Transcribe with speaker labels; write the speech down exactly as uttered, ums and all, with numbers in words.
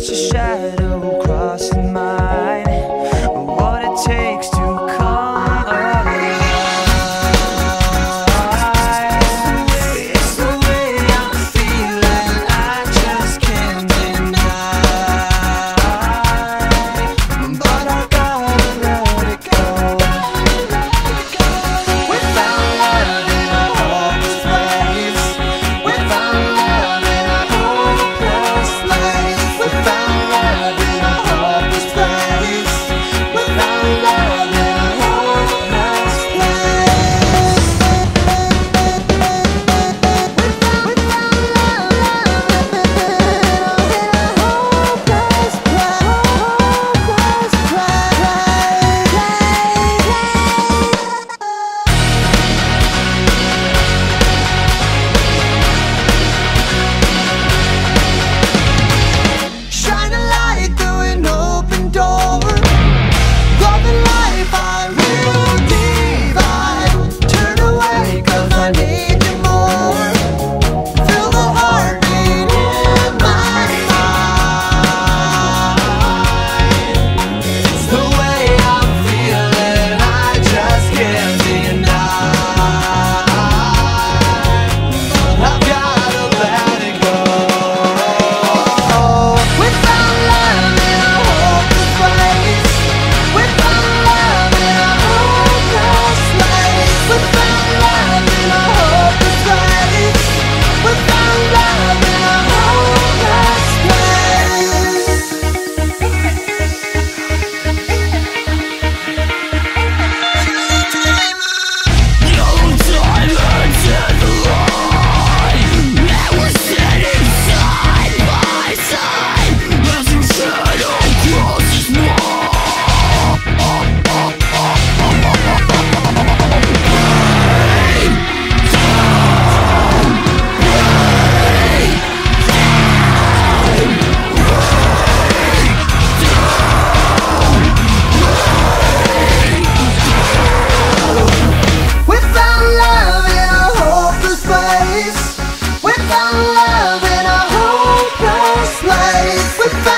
Speaker 1: watch a shadow crossing mine. What it takes to come alive. It's the way I'm feeling, I just can't deny. But I gotta let it go. We found love in a hopeless place. We found love in a hopeless place. We found love in a hopeless place. We found love in a hopeless place. We found love in a hopeless Shine a light through an open door. Love and life, I will divide. Turn away, cause I need you more. Feel the heartbeat in my mind. It's the way I'm feeling, I just can't deny. I've gotta let it go. We found love in a hopeless place. We found love in a hopeless place. We found love in a hopeless place. We found love in a hopeless We found love in a hopeless place. We found love in a hopeless place. We found